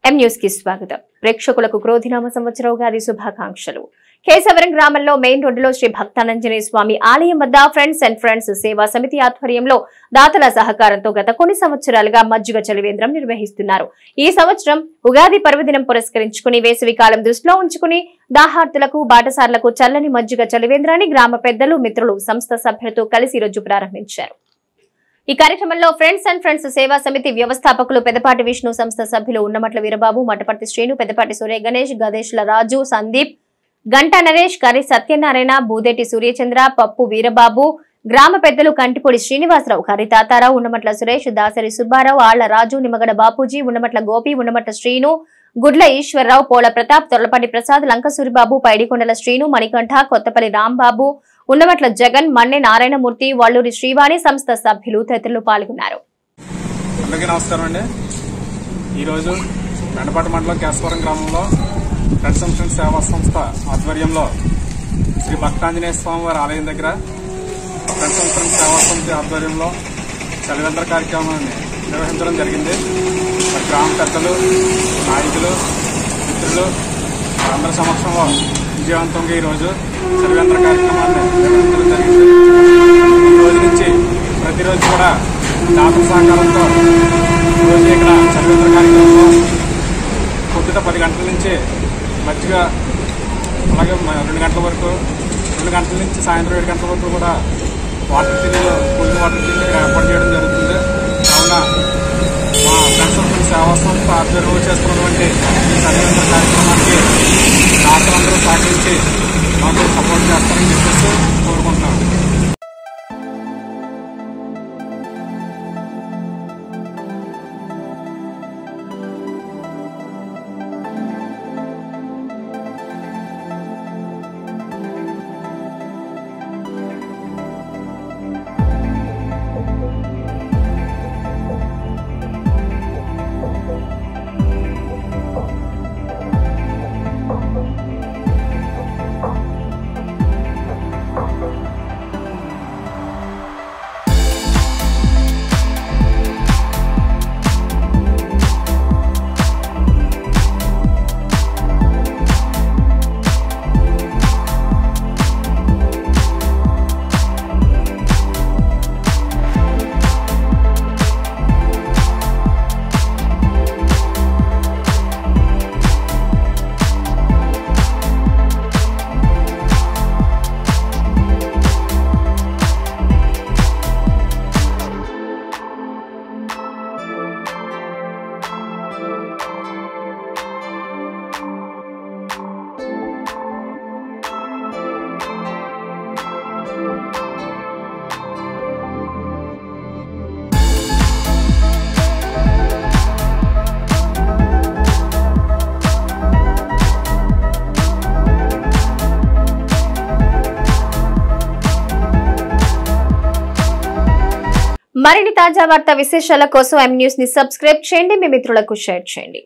M news కి స్వాగతం. ప్రేక్షకులకు క్రోధినామ సంవత్సర ఉగాది శుభాకాంక్షలు. కేశవరం గ్రామంలో మెయిన్ రోడ్డులో శ్రీ భక్తానంజనేయ స్వామి ఆలయం వద్ద ఫ్రెండ్స్ అండ్ ఫ్రెండ్స్ సేవా సమితి ఆధ్వర్యంలో దాతల సహకారంతో గత కొన్ని సంవత్సరాలుగా మజ్జిగ చలివేంద్రం నిర్వహిస్తున్నారు. ఈ సంవత్సరం ఉగాది పర్వదినం పురస్కరించుకుని వేసవి కాలం దృష్టిలో ఉంచుకుని దాహార్తులకు బాటసార్లకు చల్లని మజ్జిగ చలివేంద్రాన్ని గ్రామ పెద్దలు మిత్రులు సంస్థ సభ్యులతో కలిసి రోజు ప్రారంభించారు. ఈ కార్యక్రమంలో ఫ్రెండ్స్ అండ్ ఫ్రెండ్స్ సేవా సమితి వ్యవస్థాపకులు పెదపాటి విష్ణు, సంస్థ సభ్యులు ఉన్నమట్ల వీరబాబు, మటపర్తి శ్రీను, పెదపాటి సూర్య గణేష్, గదేశ్ల రాజు, సందీప్, గంటా నరేష్, కరి సత్యనారాయణ, బూదేటి సూర్యచంద్ర, పప్పు వీరబాబు, గ్రామ పెద్దలు కంటిపొడి శ్రీనివాసరావు, కరి తాతారావు, ఉన్నమట్ల సురేష్, దాసరి సుబ్బారావు, ఆళ్ల రాజు, నిమ్మగడ బాపూజీ, ఉన్నమట్ల గోపి, ఉన్నమట్ల శ్రీను, గుడ్ల ఈశ్వరరావు, పోల ప్రతాప్, తొర్లపాటి ప్రసాద్, లంక సూరిబాబు, పైడికొండల శ్రీను, మణికంఠ, కొత్తపల్లి రాంబాబు, ఉన్నమట్ల జగన్, మన్నె నారాయణమూర్తి, వల్లూరి శ్రీవాణి సంస్థ సభ్యులు తదితరులు పాల్గొన్నారు. అందరికీ నమస్కారం అండి. ఈరోజు మెండపాటి మండలం కేశవరం గ్రామంలో ఫ్రెండ్స్ అండ్ ఫ్రెండ్స్ సేవా సంస్థ ఆధ్వర్యంలో శ్రీ భక్తాంజనేయ స్వామి వారి ఆలయం దగ్గర ఫ్రెండ్స్ అండ్ ఫ్రెండ్స్ సేవా సమితి ఆధ్వర్యంలో చలివేంద్ర కార్యక్రమాన్ని నిర్వహించడం జరిగింది. గ్రామ పెద్దలు, నాయకులు, మిత్రులు అందరి సమక్షంలో విజయవంతంగా ఈరోజు చలివేంద్ర కార్యక్రమాన్ని నిర్వహించడం జరిగింది. ఈ రోజు నుంచి ప్రతిరోజు కూడా దాతల సహకారంతో ఈరోజు ఇక్కడ చలివేంద్ర కార్యక్రమంలో పొద్దుట 10 గంటల నుంచి మజ్జిగ, అలాగే 2 గంటల వరకు, 2 గంటల నుంచి సాయంత్రం 7 గంటల వరకు కూడా వాటర్ టిన్నులు, కూలింగ్ వాటర్ టిన్నులు ఏర్పాటు చేయడం జరుగుతుంది. కావున మా ఫ్రెండ్స్ అండ్ ఫ్రెండ్స్ సేవా సంస్థ ఆధ్వర్యంలో చేస్తున్నటువంటి ఈ చలివేంద్ర కార్యక్రమానికి దాతలందరూ సహకరించి మాకు సపోర్ట్ చేస్తారని చెప్పేసి కోరుకుంటున్నాం. మరిన్ని తాజా వార్తా విశేషాల కోసం ఎం న్యూస్ ని సబ్స్క్రైబ్ చేయండి, మీ మిత్రులకు షేర్ చేయండి.